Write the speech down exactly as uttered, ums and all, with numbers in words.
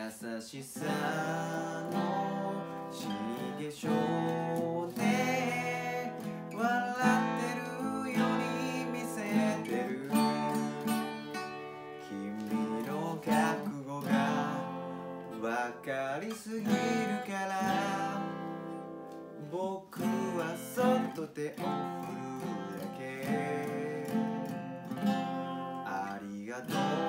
優しさの死に化粧で笑ってるように見せてる。君の覚悟が分かりすぎるから僕はそっと手を振るだけ。ありがとう